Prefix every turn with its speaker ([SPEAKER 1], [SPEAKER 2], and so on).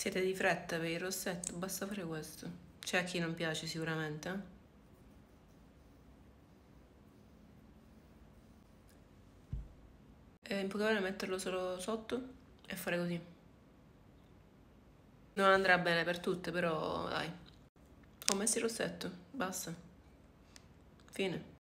[SPEAKER 1] Siete di fretta per il rossetto? Basta fare questo. C'è a chi non piace sicuramente, in poche parole metterlo solo sotto e fare così. Non andrà bene per tutte, però dai. Ho messo il rossetto, basta. Fine.